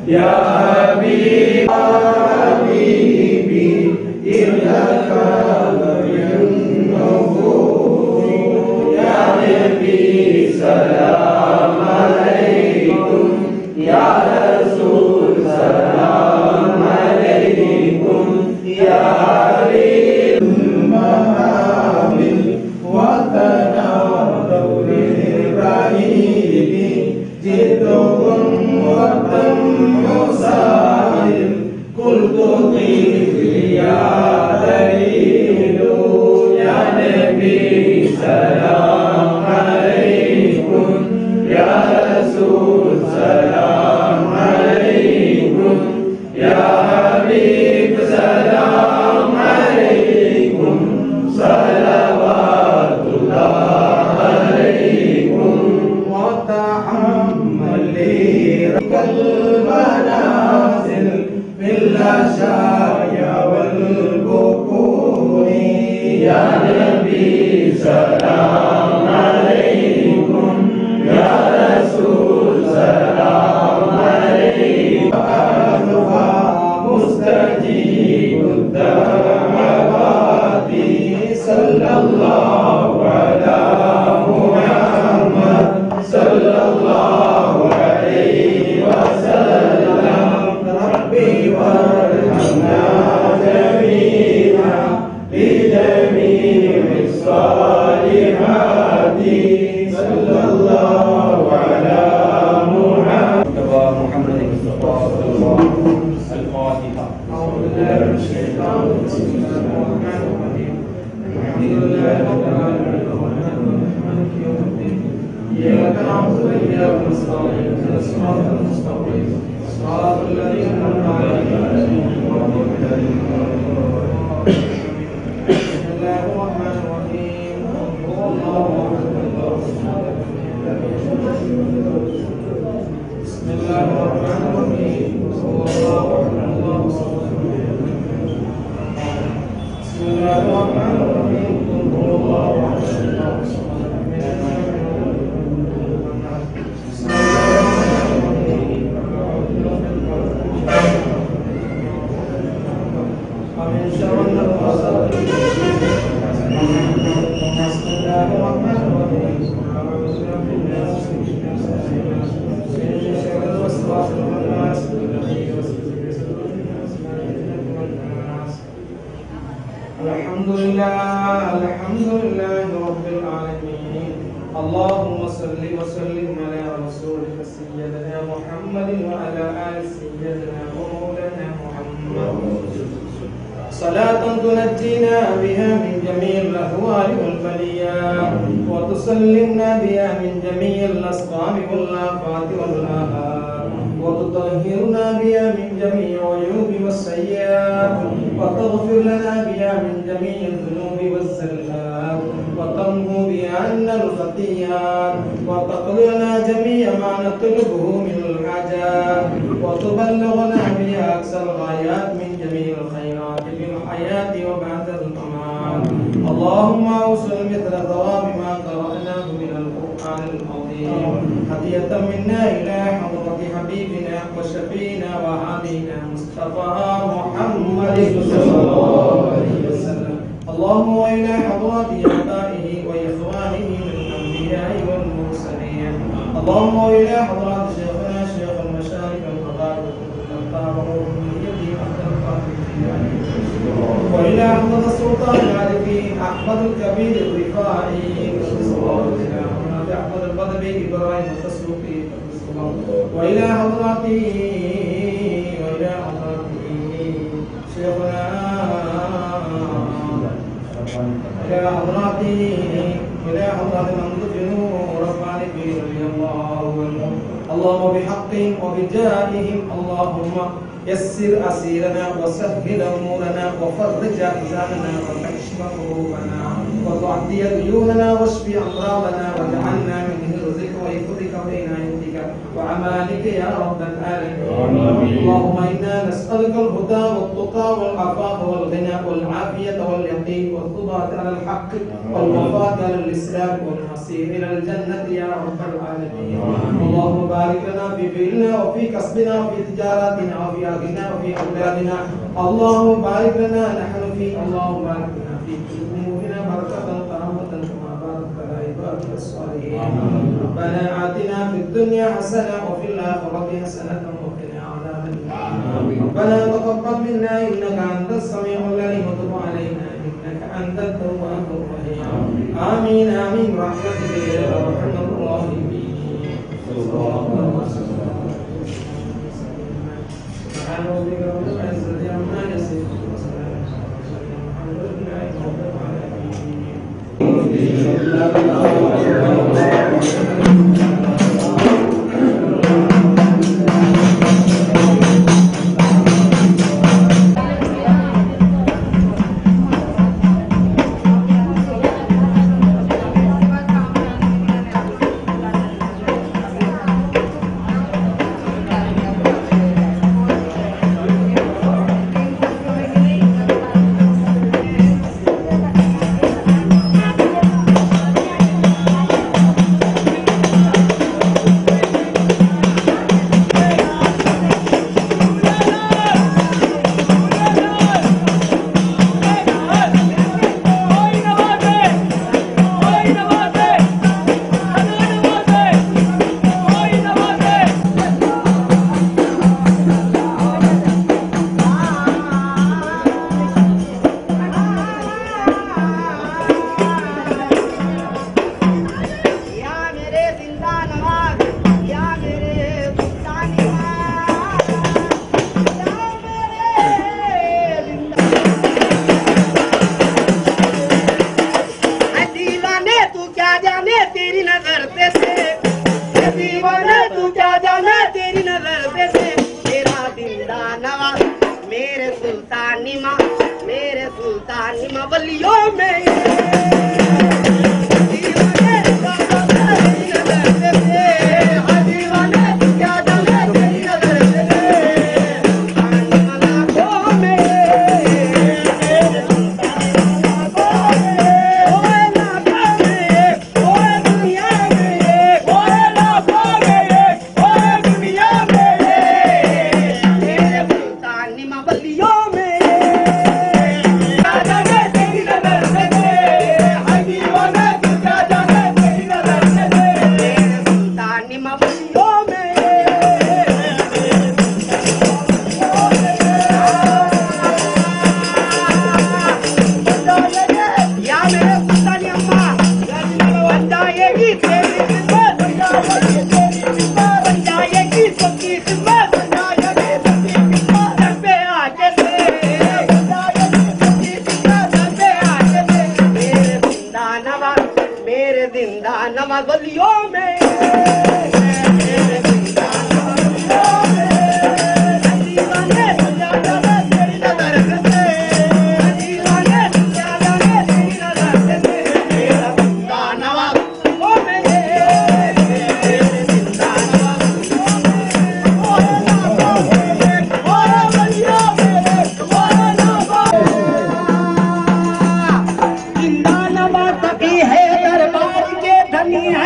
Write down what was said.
يا حبيبي إنك النبوة يا نبي سلام عليكم يا رسول سلام عليكم يا حبيب المهامل وتنادوا للرحيل جئتكم وطن مسائل قلت طيب يا دليل يا نبي سلام عليكم يا رسول سلام عليكم يا حبيب سلام عليكم صلوات الله عليكم وتحمل لي المنازل بالعشايا والبكور يا نبي سلام عليكم يا رسول سلام عليكم أهلها مستجيب الدعوات صلى الله على محمد صلى الله عليه وسلم ربي وارحمنا جميعا بجميع الصالحات صلى الله على محمد المصطفى صلى الله عليه وسلم. الفاتحة. أعوذ بالله من الشيطان الرجيم. بسم الله الرحمن الرحيم. الحمد لله رب العالمين الرحمن مالك يوم الدين. إياك نعبد وإياك نستعين اهدنا الصراط المستقيم صراط الذين أنعمت عليهم غير المغضوب عليهم ولا الضالين. بسم الله الرحمن الرحيم. هو الله أحد الله الصمد لم يلد ولم يولد. بسم الله الرحمن الرحيم. هو الله أحد الله الصمد لم يلد ولم يولد. بسم الله الرحمن الرحيم. هو الله أحد الله الصمد لم يلد ولم يولد. بسم الله الرحمن الرحيم. ومن شر النفاثات في العقد. بسم الله الرحمن الرحيم. أعوذ برب الناس من شر الوسواس الخناس الذي يوسوس في صدور الناس من الجنة والناس. الحمد لله رب العالمين. اللهم صل وسلم على رسولك سيدنا محمد وعلى آل سيدنا ومولانا محمد. صلاة تنجينا بها من جميع الأهوال والبليات وتسلمنا بها من جميع الأسقام والآفات والآهات وتطهرنا بها من جميع العيوب والسيئات وتغفر لنا بها من جميع الذنوب والزلات وتمحو بها عنا الخطيئات وتقضي لنا جميع ما نطلبه من الحاجات وتبلغنا بها أقصى الغايات من جميع الخيرات في الحياة وبعد الممات. اللهم أوصل مثل ثواب ما قرأناه من القرآن العظيم هدية منا إلى حضرة حبيبنا وشفينا وحبيبنا مصطفى محمد صلى الله عليه وسلم. اللهم وإلى حضرات آبائه وإخوانه من الأنبياء والمرسلين. اللهم وإلى حضرات شيخنا شيخ المشايخ الفضائل وإلى حضرة السلطان العارفين أحمد الكبير الرفاعي أحمد البدوي إبراهيم التسوقي وإلى حضرته شيخنا إلى حضرات منذ نور الخالقين رضي الله عنهم. اللهم بحقهم وبجاههم اللهم يسر أسيرنا وسهل أمورنا وفرج أحزاننا وكشف كروبنا وتعدي ديوننا واشف أمراضنا واجعلنا من رزقك وحفظك وعنايتك وأعمالك يا رب العالمين. اللهم إنا نسألك الهدى والتقى والعفاف والغنى والعافية واليقين والثبات على الحق والوفاة على الإسلام والمصير إلى الجنة يا رب العالمين. اللهم بارك لنا في فعلنا وفي كسبنا وفي تجاراتنا وفي أهلنا وفي أولادنا. اللهم بارك لنا نحن فيه. اللهم بارك لنا في أمورنا بركة ورحمة كما باركت على عبادك الصالحين. ربنا آتنا في الدنيا حسنة وفي الآخرة حسنة وقنا عذاب النار. ربنا تقبل منا إنك أنت السميع العليم وتب علينا إنك أنت التواب الرحيم. آمين آمين برحمتك يا أرحم الراحمين. سبحان ربك رب العزة عما يصفون وسلام على المرسلين والحمد لله رب العالمين. है